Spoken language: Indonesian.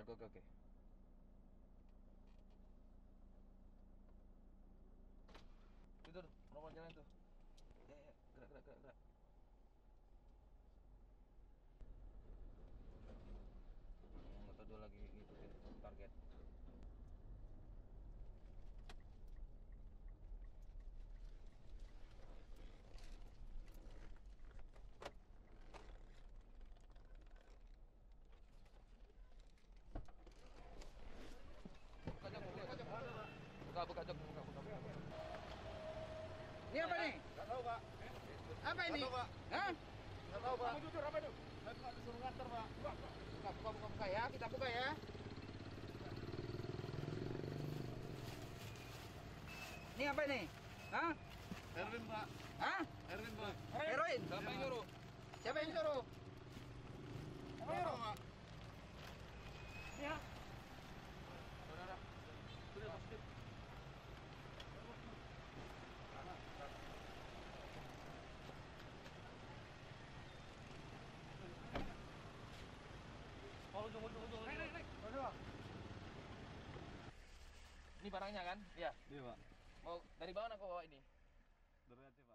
Oke. Itu tuh, normal jalan tuh. Ya, gerak. Nggak tahu dia lagi ngikutin target. Buka, Jok. Ini apa nih? Nggak tahu, Pak. Apa ini? Nggak tahu, Pak. Hah? Nggak tahu, Pak. Kamu jujur apa itu? Saya cuma disuruh nganter, Pak. Buka ya, kita buka ya. Ini apa ini? Hah? Erwin, Pak. Hah? Erwin, Pak. Heroin? Siapa yang nyuruh? Siapa yang suruh? Nggak tahu, Pak. Ya. Saudara. Sudah positif. Oh, ujung. Naik. Ini barangnya kan? Iya. Iya, Pak. Mau dari mana kau bawa ini? Dari Aceh, Pak.